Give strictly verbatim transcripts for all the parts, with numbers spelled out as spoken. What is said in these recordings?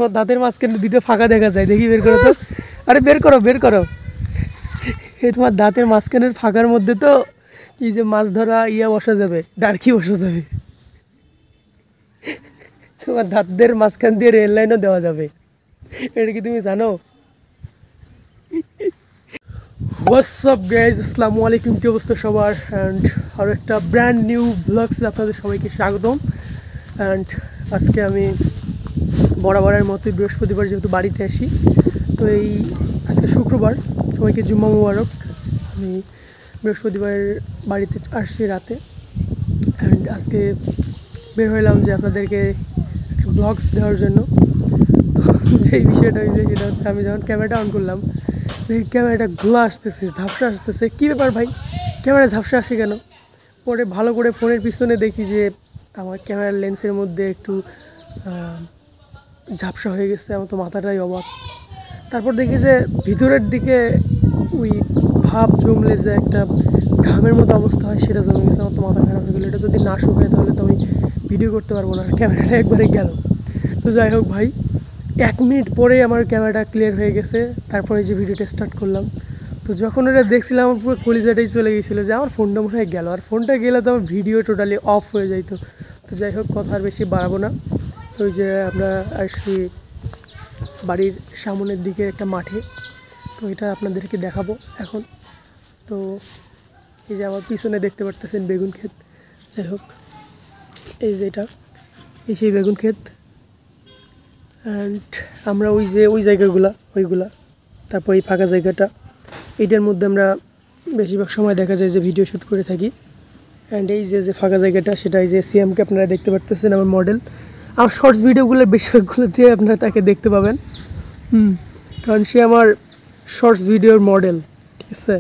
দাঁতের মাঝখানে দুটো ফাঁকা দেখা যায়, দেখি বের করো তো। আরে বের করো বের করো, এই তোমার দাঁতের মাঝখানের ফাঁকার মধ্যে তো এই যে মাছ ধরা ইয়া বসা যাবে, ডারকি বসা যাবে। তোমার দাঁতের মাঝখান দিয়ে রেল লাইনও দেওয়া যাবে, এটা কি তুমি জানো? হোয়াটস আপ গাইজ, আসসালামু আলাইকুম, কি অবস্থা সবার? অ্যান্ড আরও একটা ব্র্যান্ড নিউ ব্লগসে আপনাদের সবাইকে স্বাগতম। অ্যান্ড আজকে আমি বরাবরের মতোই বৃহস্পতিবার যেহেতু বাড়িতে আসি, তো এই আজকে শুক্রবার, সবাইকে জুম্মা মুবারক। আমি বৃহস্পতিবারের বাড়িতে আসছি রাতে, অ্যান্ড আজকে বের হইলাম যে আপনাদেরকে একটা ব্লগস দেওয়ার জন্য। তো যেই বিষয়টা হয়েছে সেটা হচ্ছে, আমি যখন ক্যামেরাটা অন করলাম দেখি ক্যামেরাটা গ্লো আসতেছে, ঝাপসা আসতেছে। কী ব্যাপার ভাই, ক্যামেরা ঝাপসা আসে কেন? পরে ভালো করে ফোনের পিছনে দেখি যে আমার ক্যামেরার লেন্সের মধ্যে একটু ঝাপসা হয়ে গেছে। আমার তো মাথাটাই অবাক। তারপর দেখি যে ভিতরের দিকে ওই ভাব জমলে যে একটা ঘামের মতো অবস্থা হয়, সেটা জমে গেছে। আমার তো মাথা খারাপ হয়ে গেলো। এটা যদি না শুকায় তাহলে তো আমি ভিডিও করতে পারবো না, ক্যামেরাটা একবারে গেল। তো যাই হোক ভাই, এক মিনিট পরে আমার ক্যামেরাটা ক্লিয়ার হয়ে গেছে। তারপরে যে ভিডিওটা স্টার্ট করলাম, তো যখন ওটা দেখছিলাম আমার পুরো কলিজাটাই চলে গেছিলো যে আমার ফোনটা মনে হয় গেল। আর ফোনটা গেলে তো আমার ভিডিও টোটালি অফ হয়ে যাইতো। তো যাই হোক, কথা আর বেশি বাড়াবো না। তো ওই যে আমরা আসছি বাড়ির সামনের দিকে একটা মাঠে, তো এটা আপনাদেরকে দেখাবো এখন। তো এই যে আমার পিছনে দেখতে পারতেছেন বেগুন ক্ষেত। যাই হোক, এই যে এটা এই সেই বেগুন ক্ষেত। অ্যান্ড আমরা ওই যে ওই জায়গাগুলা ওইগুলা তারপর এই ফাঁকা জায়গাটা, এইটার মধ্যে আমরা বেশিরভাগ সময় দেখা যায় যে ভিডিও শ্যুট করে থাকি। অ্যান্ড এই যে যে ফাঁকা জায়গাটা, সেটা এই যে সিএমকে আপনারা দেখতে পারতেছেন, আমার মডেল। আমার শর্টস ভিডিওগুলোর বেশিরভাগগুলো দিয়ে আপনারা তাকে দেখতে পাবেন, হুম কারণ সে আমার শর্টস ভিডিওর মডেল, ঠিক আছে।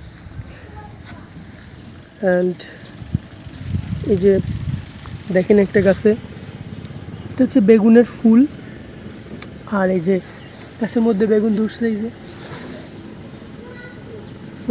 অ্যান্ড এই যে দেখেন একটা গাছে, এটা হচ্ছে বেগুনের ফুল। আর এই যে গাছের মধ্যে বেগুন ধরছে, এই যে। সো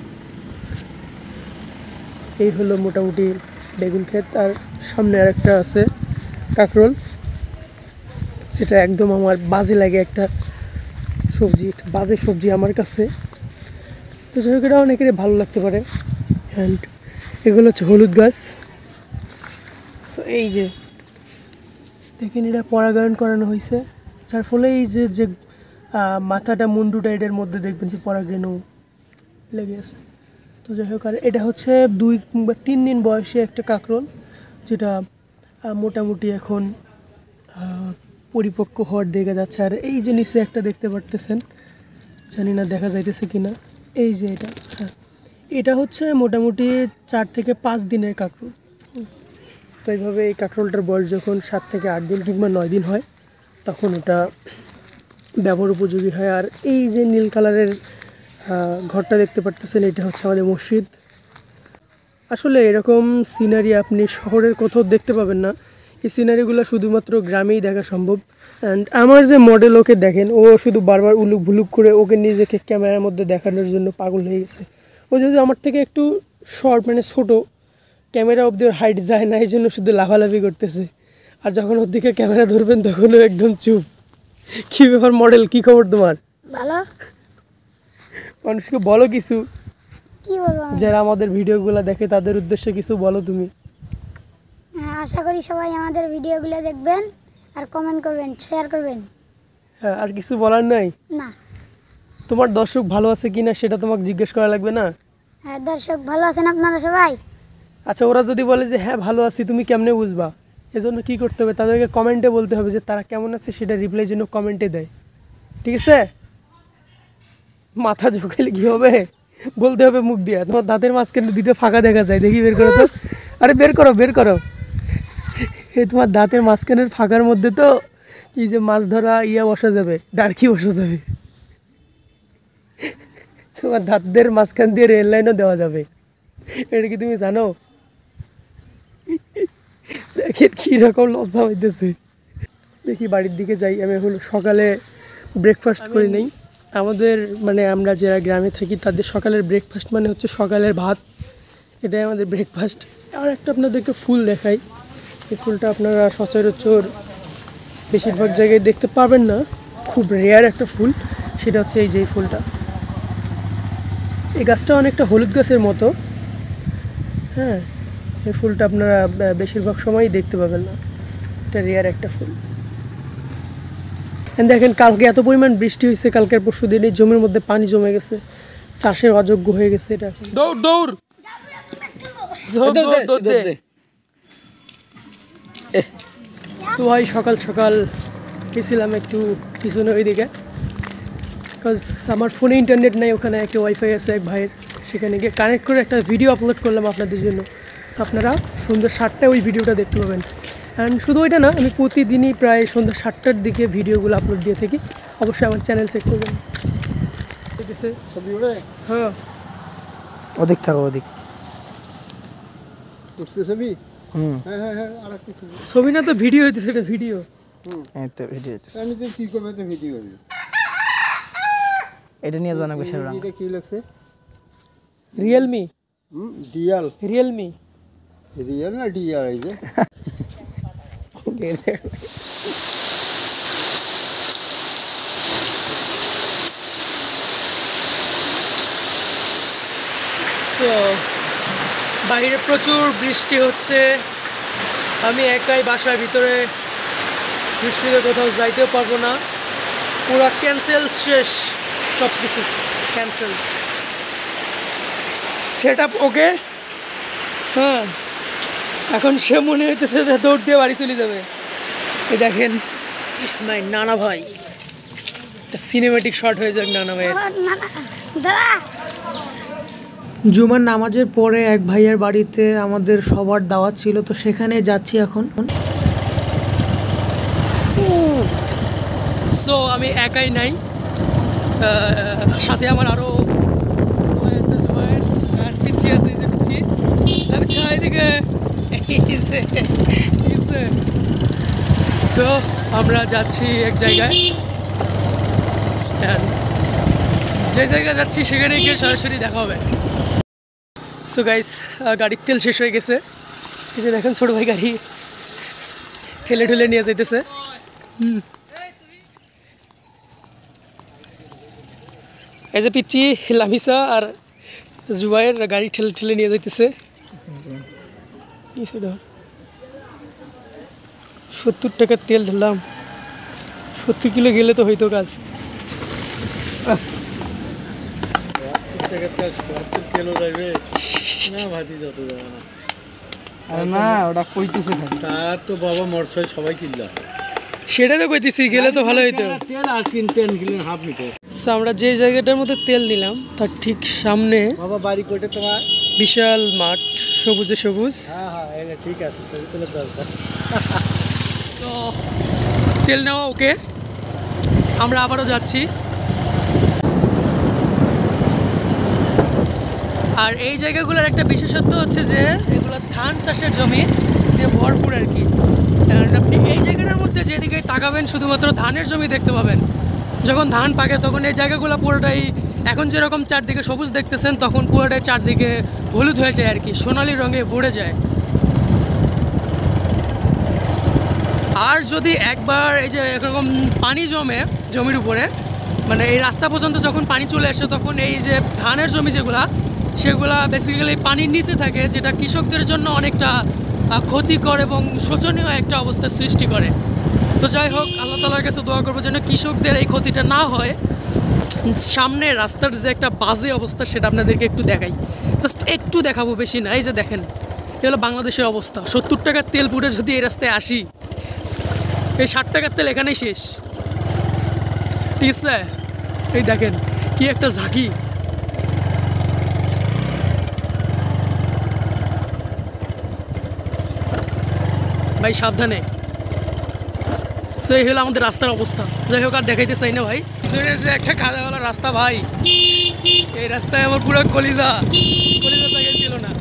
এই হলো মোটামুটি বেগুন ক্ষেত। আর সামনে আর একটা আছে কাঁকরোল, সেটা একদম আমার বাজে লাগে একটা সবজি, একটা বাজে সবজি আমার কাছে। তো যাই হোক, এটা অনেকেরই ভালো লাগতে পারে। অ্যান্ড এগুলো হচ্ছে হলুদ গাছ। তো এই যে দেখেন, এটা পরাগায়ন করানো হয়েছে, যার ফলে এই যে যে মাথাটা মুন্ডুটা এটার মধ্যে দেখবেন যে পরাগরেণু লেগে আছে। তো যাই হোক, আর এটা হচ্ছে দুই কিংবা তিন দিন বয়সী একটা কাঁকরোল, যেটা মোটামুটি এখন পরিপক্ক হওয়ার দেখে যাচ্ছে। আর এই যে নিচে একটা দেখতে পারতেছেন, জানি না দেখা যাইতেছে কি না, এই যে এটা, হ্যাঁ এটা হচ্ছে মোটামুটি চার থেকে পাঁচ দিনের কাঁকরোল। তো এইভাবে এই কাঁকরোলটার বয়স যখন সাত থেকে আট দিন কিংবা নয় দিন হয়, তখন ওটা ব্যবহার উপযোগী হয়। আর এই যে নীল কালারের ঘরটা দেখতে পারতেছেন, এটা হচ্ছে আমাদের মসজিদ। আসলে এরকম সিনারি আপনি শহরের কোথাও দেখতে পাবেন না। এই সিনারিগুলো শুধুমাত্র গ্রামেই দেখা সম্ভব। অ্যান্ড আমার যে মডেল, ওকে দেখেন, ও শুধু বারবার উলুক ভুলুক করে ওকে নিজেকে ক্যামেরার মধ্যে দেখানোর জন্য পাগল হয়ে গেছে। ও যদি আমার থেকে একটু শর্ট, মানে ছোটো, ক্যামেরা অবধি ওর হাইট যায় না, এই জন্য শুধু লাফালাফি করতেছে। আর যখন ওর দিকে ক্যামেরা ধরবেন তখন ও একদম চুপ। কী ব্যাপার মডেল, কী খবর তোমার? ভালো। মানুষকে বলো কিছু, কি বলবো, যারা আমাদের ভিডিওগুলো দেখে তাদের উদ্দেশ্যে কিছু বলো তুমি। আশা করি সবাই আমাদের ভিডিওগুলো দেখবেন আর কমেন্ট করবেন, শেয়ার করবেন। হ্যাঁ, আর কিছু বলার নাই? না। তোমার দর্শক ভালো আছে কিনা সেটা তোমাকে জিজ্ঞেস করা লাগবে না? হ্যাঁ, দর্শক ভালো আছেন আপনারা সবাই? আচ্ছা, ওরা যদি বলে যে হ্যাঁ ভালো আছি, তুমি কেমনে বুঝবা? এজন্য কী করতে হবে, তাদেরকে কমেন্টে বলতে হবে যে তারা কেমন আছে, সেটা রিপ্লাই জন্য কমেন্টে দেয়, ঠিক আছে? মাথা ঝোঁকাইলে কী হবে, বলতে হবে মুখ দিয়ে। তোমার দাঁতের মাঝখানে দুটো ফাঁকা দেখা যায়, দেখি বের করো তো। আরে বের করো বের করো, এই তোমার দাঁতের মাঝখানের ফাঁকার মধ্যে তো এই যে মাছ ধরা ইয়া বসা যাবে, ডারকি বসা যাবে। তোমার দাঁতের মাঝখান দিয়ে রেল লাইনও দেওয়া যাবে, এটা কি তুমি জানো? দেখেন কীরকম লজ্জা হইতেছে। দেখি বাড়ির দিকে যাই। আমি এখন সকালে ব্রেকফাস্ট করি নেই। আমাদের মানে আমরা যারা গ্রামে থাকি তাদের সকালের ব্রেকফাস্ট মানে হচ্ছে সকালের ভাত, এটাই আমাদের ব্রেকফাস্ট। আর একটা আপনাদেরকে ফুল দেখাই, এই ফুলটা আপনারা সচরাচর বেশিরভাগ জায়গায় দেখতে পাবেন না, খুব রেয়ার একটা ফুল, সেটা হচ্ছে এই যে এই ফুলটা। এই গাছটা অনেকটা হলুদ গাছের মতো, হ্যাঁ এই ফুলটা আপনারা বেশিরভাগ সময়ই দেখতে পাবেন না, এটা রেয়ার একটা ফুল। দেখেন কালকে এত পরিমাণ বৃষ্টি হয়েছে, কালকের পরশু দিন এই জমির মধ্যে পানি জমে গেছে, চাষের অযোগ্য হয়ে গেছে এটা। দৌড় দৌড় তো ভাই সকাল সকাল গেছিলাম একটু পিছনে ওইদিকে, বিকজ আমার ফোনে ইন্টারনেট নাই, ওখানে একটা ওয়াইফাই আছে এক ভাইয়ের, সেখানে গিয়ে কানেক্ট করে একটা ভিডিও আপলোড করলাম আপনাদের জন্য। তো আপনারা সন্ধ্যা সাতটায় ওই ভিডিওটা দেখতে পাবেন। অ্যান্ড শুধু ওইটা না, আমি প্রতিদিনই প্রায় সন্ধ্যা সাতটার দিকে ভিডিওগুলো আপলোড দিয়ে থাকি, অবশ্যই আমার চ্যানেল চেক করবেন। ঠিক আছে, হ্যাঁ ওদিক থাকো, ওদিক ছবি হুম হ্যাঁ হ্যাঁ হ্যাঁ আর একটা ছবি। ছবি না তো ভিডিও হইতেছে, এটা ভিডিও। এই তো ভিডিও আমি তো কি করবে তো ভিডিও হবে, এটা নিয়ে জানা বিষয়। এটা কি লাগছে? রিয়েলমি হুম ডিএল রিয়েলমি রিয়েল না ডিআর এই যে সো বাইরে প্রচুর বৃষ্টি হচ্ছে, আমি একাই বাসার ভিতরে, বৃষ্টিতে কোথাও যাইতেও পারবো না, পুরো ক্যান্সেল, শেষ সব কিছু ক্যান্সেল। সেট আপ ওকে, হ্যাঁ এখন সে মনে হইতেছে যে দৌড় দিয়ে বাড়ি চলে যাবে। এই দেখেন ইটস মাই নানা ভাই, একটা সিনেমেটিক শট হয়ে যাক নানা ভাইয়ের। জুমার নামাজের পরে এক ভাইয়ের বাড়িতে আমাদের সবার দাওয়াত ছিল, তো সেখানে যাচ্ছি এখন। সো আমি একাই নাই, সাথে আমার আরও পিচ্ছি আছে, যে পিচ্ছি আচ্ছা এদিকে। তো আমরা যাচ্ছি এক জায়গায়, যে জায়গায় যাচ্ছি সেখানে গিয়ে সরাসরি দেখা হবে। সো গাইস, গাড়ির তেল শেষ হয়ে গেছে, এই যে দেখেন ছোটো ভাই গাড়ি ঠেলে ঠেলে নিয়ে যাইতেছে। হুম এই যে পিচ্ছি লামিসা আর জুবাইয়ের গাড়ি ঠেলে ঠেলে নিয়ে যাইতেছে। সত্তর টাকার তেল ঢাললাম, সত্তর কিলো গেলে তো হইতো কাজ। না ওটা কইতেছে তার তো বাবা মরছয় সবাই কিনলাম, সেটা তো কইতেছি, গেলে তো ভালো হইতো। তেল আর তিন তেল কিলো হাফ লিটার। আমরা যে জায়গাটার মধ্যে তেল নিলাম তার ঠিক সামনে বাবা বাড়ি কোটে তোমার বিশাল মাঠ, সবুজে সবুজ। হ্যাঁ হ্যাঁ ঠিক আছে, তেলের দরকার। তো তেল নেওয়া ওকে, আমরা আবারও যাচ্ছি। আর এই জায়গাগুলোর একটা বিশেষত্ব হচ্ছে যে এগুলো ধান চাষের জমি দিয়ে ভরপুর আর কি। আপনি এই জায়গাটার মধ্যে যেদিকে তাকাবেন শুধুমাত্র ধানের জমি দেখতে পাবেন। যখন ধান পাকে তখন এই জায়গাগুলো পুরোটাই, এখন যেরকম চারদিকে সবুজ দেখতেছেন তখন পুরোটাই চারদিকে হলুদ হয়ে যায় আর কি, সোনালি রঙে ভরে যায়। আর যদি একবার এই যে এরকম পানি জমে জমির উপরে, মানে এই রাস্তা পর্যন্ত যখন পানি চলে আসে, তখন এই যে ধানের জমি যেগুলা, সেগুলা বেসিক্যালি পানির নিচে থাকে, যেটা কৃষকদের জন্য অনেকটা ক্ষতিকর এবং শোচনীয় একটা অবস্থার সৃষ্টি করে। তো যাই হোক, আল্লাহ তাআলার কাছে দোয়া করবো যেন কৃষকদের এই ক্ষতিটা না হয়। সামনে রাস্তার যে একটা বাজে অবস্থা সেটা আপনাদেরকে একটু দেখাই, জাস্ট একটু দেখাবো, বেশি না। এই যে দেখেন, এ হলো বাংলাদেশের অবস্থা। সত্তর টাকার তেল পুড়ে যদি এই রাস্তায় আসি, এই ষাট টাকার তেল এখানেই শেষ। ঠিক আছে, এই দেখেন কি একটা ঝাঁকি। ভাই সাবধানে। সো এই হলো আমাদের রাস্তার অবস্থা। যাই হোক, আর দেখাইতে চাই না ভাই, পিছনের যে একটা খাদাওয়ালা রাস্তা ভাই, এই রাস্তায় আমার পুরো কলিজা কলিজা জায়গায় ছিল না।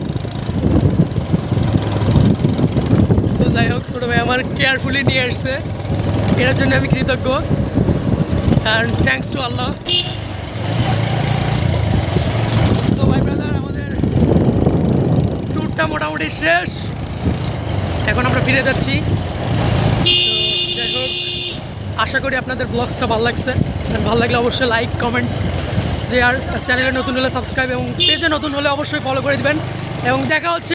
সো যাই হোক, ছোটো ভাই আমার কেয়ারফুলি নিয়ে আসছে, এটার জন্য আমি কৃতজ্ঞ। And thanks to Allah. তো ভাই ব্রাদার, আমাদের ট্যুরটা মোটামুটি শেষ, এখন আমরা ফিরে যাচ্ছি। তো যাই হোক, আশা করি আপনাদের ব্লগসটা ভালো লাগছে, ভালো লাগলে অবশ্যই লাইক কমেন্ট শেয়ার, চ্যানেলে নতুন হলে সাবস্ক্রাইব এবং পেজে নতুন হলে অবশ্যই ফলো করে দিবেন এবং দেখা হচ্ছে